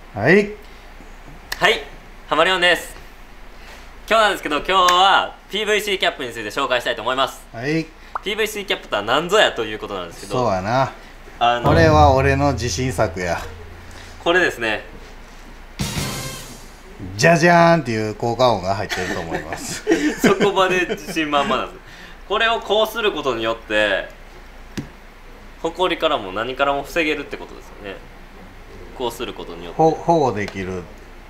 はいはい、ハマリオンです。今日なんですけど、今日は PVC キャップについて紹介したいと思います。 はい。 PVC キャップとは何ぞやということなんですけど、 そうやな。これは俺の自信作や。 これですね、 じゃじゃーんっていう効果音が入ってると思いますそこまで自信満々なんです。これをこうすることによってホコリからも何からも防げるってことですよね。こうすることによって保護できる。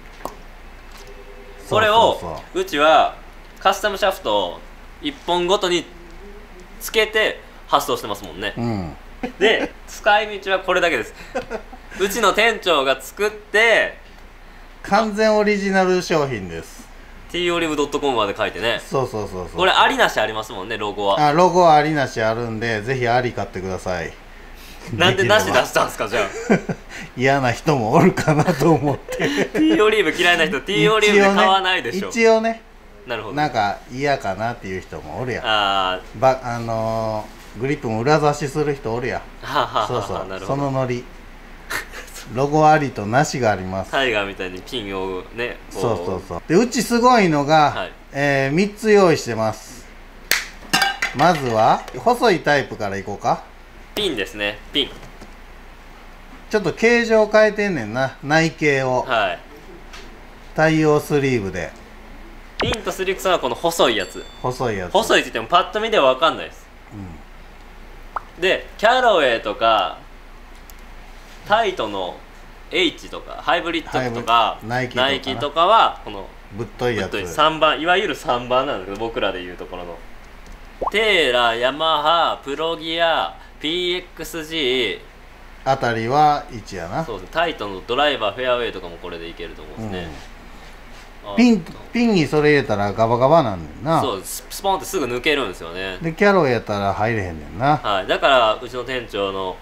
これをうちはカスタムシャフトを1本ごとにつけて発送してますもんね、で使い道はこれだけです。うちの店長が作って完全オリジナル商品です。 TOLIVE.com まで書いてね。 そうこれありなしありますもんね。ロゴはロゴはありなしあるんで、ぜひあり買ってください。 なんでなし出したんですか。じゃあ嫌な人もおるかなと思って TOLIVE嫌いな人 TOLIVE で買わないでしょ。 一応ね。 なるほど。 なんか嫌かなっていう人もおるやん。グリップも裏差しする人おるやん。そうそう、そのノリ。ロゴありとなしがあります。 タイガーみたいにピンをね。 そうで、うちすごいのが、3つ用意してます。まずは細いタイプからいこうか。 ピンですね。ピンちょっと形状変えてんねんな、内径を。対応スリーブで。 ピンとスリックさんはこの細いやつ。 細いって言ってもパッと見では分かんないです。でキャロウェイとかタイトの H とかハイブリッドとかナイキとかはこのぶっといやつ、 3番、いわゆる3番なんですけど、僕らでいうところのテーラ、ヤマハ、プロギア、PXG あたりは1やな。 そうですね。タイトのドライバー、フェアウェイとかもこれでいけると思うんですね、 ピンにそれ入れたらガバガバなんねんな。 そう、スポンってすぐ抜けるんですよね。 でキャロやったら入れへんねんな。 はい、だからうちの店長の、思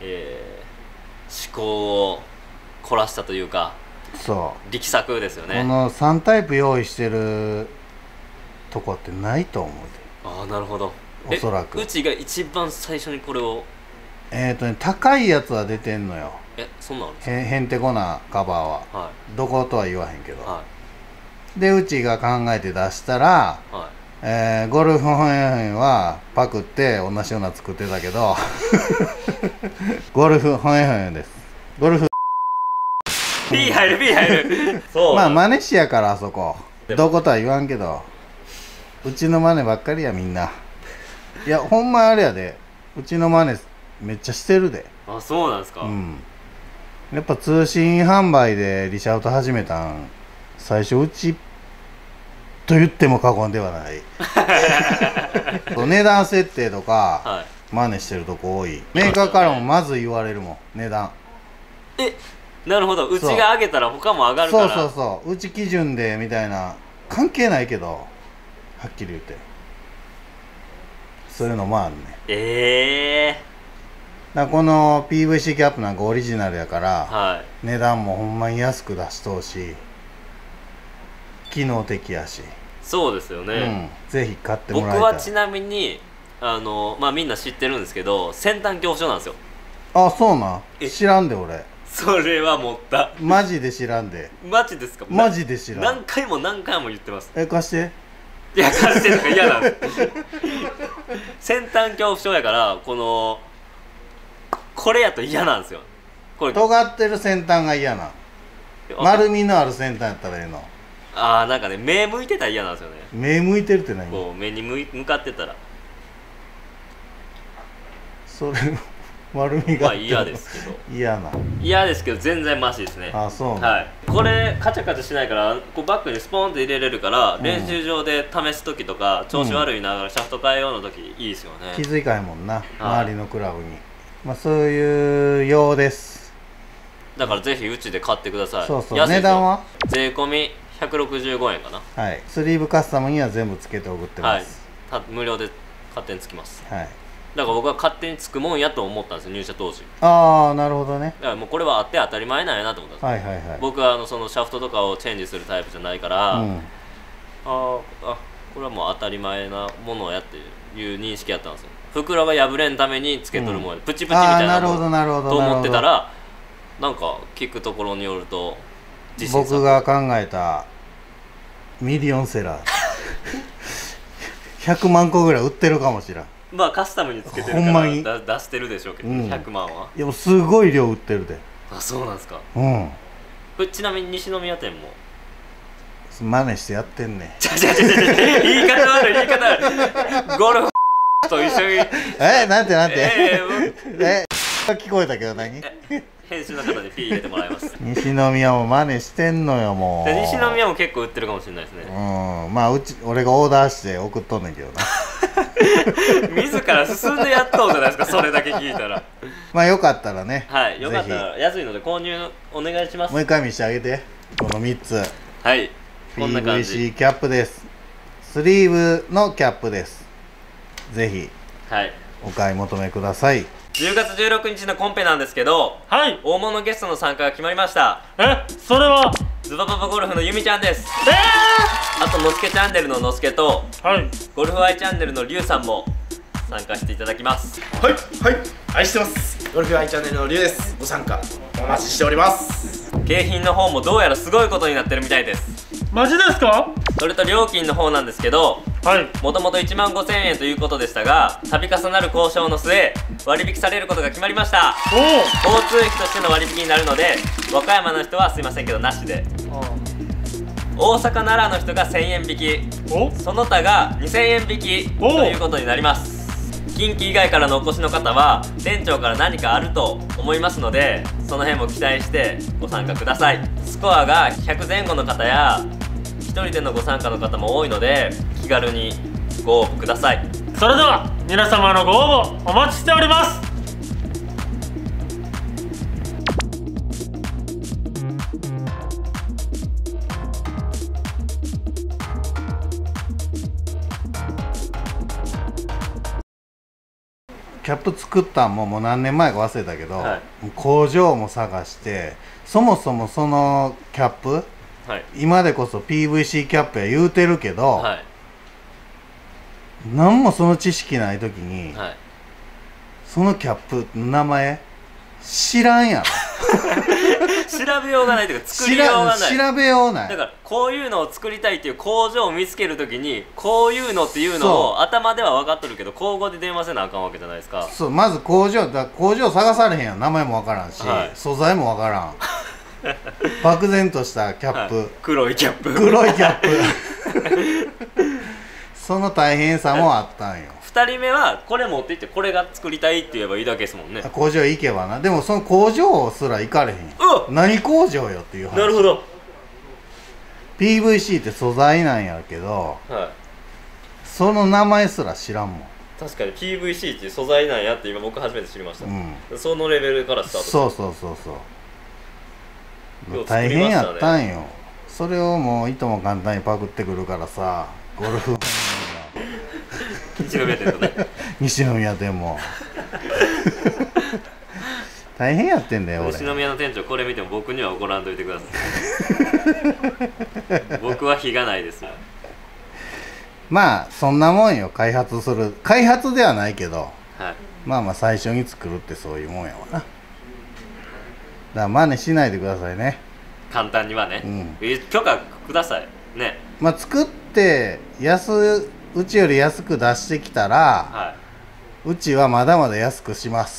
考を凝らしたというか、 そう力作ですよね。 この3タイプ用意してるとこってないと思うで。 ああ、なるほど。 おそらくうちが一番最初にこれを高いやつは出てんのよ。 そんなのですか。 へんてこなカバーは、どことは言わへんけど、でうちが考えて出したら、ゴルフ本編はパクって同じような作ってたけどゴルフ本編です。ゴルフ P 入るそう、 まあ真似しやから、あそこどことは言わんけど、うちの真似ばっかりやみんな。いやほんまあれやで、うちの真似めっちゃしてるで。 あ、そうなんですか。 やっぱ通信販売でリシャウト始めたん最初うちと言っても過言ではない値段設定とか真似してるとこ多い。メーカーからもまず言われるもん、値段。 なるほど。うちが上げたら他も上がるから。 そううち基準でみたいな。関係ないけどはっきり言って、そういうのもあるね。だからこの PVC キャップなんかオリジナルやから、値段もほんまに安く出しとうし、機能的やし。 そうですよね、 ぜひ買ってもらいたい。 僕はちなみにみんな知ってるんですけど、先端恐怖症なんですよ。 あ、そうなん。知らんで俺。 それは持った。 マジで知らんで。 マジですか。 マジで知らん。 何回も言ってます。 貸して。 いや、貸してとか嫌なんです先端恐怖症やから、これやと嫌なんですよ。これ尖ってる先端が嫌な。丸みのある先端やったらええの。 なんかね、目向いてたら嫌なんですよね。 目向いてるって何？ こう目に向かってたらそれ丸みが嫌ですけど。嫌ですけど全然マシですね。 あ、そう。 これカチャカチャしないから、こうバッグにスポンって入れれるから、練習場で試す時とか調子悪いながらシャフト変えようの時いいですよね。 気づかへんもんな、周りのクラブに。そういうようです。 だからぜひうちで買ってください。 値段は税込み165円かな。 スリーブカスタムには全部つけて送ってます。 無料で勝手につきます。 だから僕は勝手につくもんやと思ったんですよ、入社当時。 ああ、なるほどね。 だからもうこれはあって当たり前なんやなと思ったんですよ。僕はそのシャフトとかをチェンジするタイプじゃないから、これはもう当たり前なものやっていう認識やったんですよ。袋が破れんためにつけとるもんや、プチプチみたいなと思ってたら、なんか聞くところによると僕が考えたミリオンセラー100万個ぐらい売ってるかもしれん。 まあカスタムにつけてるからほんまに出してるでしょうけど、100万は。 いやもうすごい量売ってるで。 あ、そうなんですか。 うん。 これちなみに西宮店も真似してやってんねん。 言い方悪い、言い方悪い。ゴルフと一緒になんて聞こえたけど何編集の方でピー入れてもらいます。 西宮も真似してんのよもう。 西宮も結構売ってるかもしれないですね。 まあ俺がオーダーして送っとんねんけどな。 自ら進んでやっとうじゃないですか、それだけ聞いたら。 まあよかったらね、 はい、よかったら安いので購入お願いします。 もう一回見せてあげて。この3つ。 はい、こんな感じ。 PVC キャップです。スリーブのキャップです。ぜひお買い求めください。 10月16日のコンペなんですけど、はい、大物ゲストの参加が決まりました。 それはズバババゴルフのゆみちゃんです。あとのすけチャンネルののすけと、ゴルフアイチャンネルのりゅうさんも参加していただきます。 はい、愛してます。ゴルフアイチャンネルのりゅうです。ご参加お待ちしております。 景品の方もどうやらすごいことになってるみたいです。 マジですか？ それと料金の方なんですけど、もともと1万5000円ということでしたが、度重なる交渉の末割引されることが決まりました。交通費としての割引になるので、和歌山の人はすいませんけどなしで、大阪奈良の人が1000円引き、その他が2000円引きということになります。近畿以外からのお越しの方は店長から何かあると思いますので、その辺も期待してご参加ください。スコアが100前後の方や1人でのご参加の方も多いので、気軽にご応募ください。 それでは皆様のご応募お待ちしております。 キャップ作ったんももう何年前か忘れたけど、工場も探して、そもそもそのキャップ、今でこそ PVC キャップや言うてるけど、何もその知識ない時に、そのキャップの名前知らんやろ。 調べようがないというか、作りようがない。 調べようない。 だからこういうのを作りたいっていう工場を見つけるときに、こういうのっていうのを頭では分かっとるけど、口語で電話せなあかんわけじゃないですか。 そう、まず工場探されへんやん。名前も分からんし、素材も分からん。漠然としたキャップ、 黒いキャップ、 その大変さもあったんよ。 2人目はこれ持っていって、これが作りたいって言えばいいだけですもんね。 工場行けばな。でもその工場すら行かれへん。何工場よっていう話。 なるほど。 PVC って素材なんやけど、その名前すら知らんもん。 確かに PVC っていう素材なんやって今僕初めて知りました。そのレベルからスタート。 そう大変やったんよ。それをもういとも簡単にパクってくるからさ、ゴルフ西宮店とね。 西宮店も大変やってんだよ俺。 西宮の店長、これ見ても僕には怒らんといてください。僕は非がないですよ。 まあそんなもんよ。開発ではないけど、まあ最初に作るってそういうもんやわな。だから真似しないでくださいね。簡単にはね、許可くださいね。 まあ作ってうちより安く出してきたら、うちはまだまだ安くします。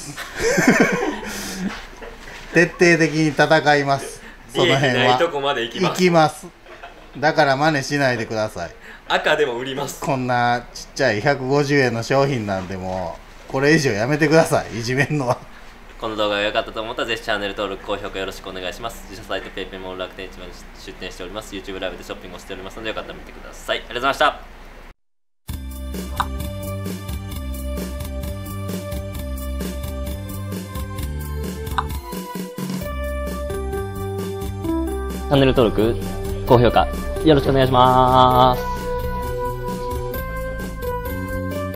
徹底的に戦います。その辺は行きます。だから真似しないでください。 赤でも売ります。 こんなちっちゃい150円の商品なんで、もうこれ以上やめてください、いじめんのは。 この動画が良かったと思ったらぜひチャンネル登録、高評価よろしくお願いします。自社サイト PayPay モール楽天市場に出店しております。 YouTube ライブでショッピングをしておりますので、よかったら見てください。ありがとうございました。チャンネル登録、高評価よろしくお願いします。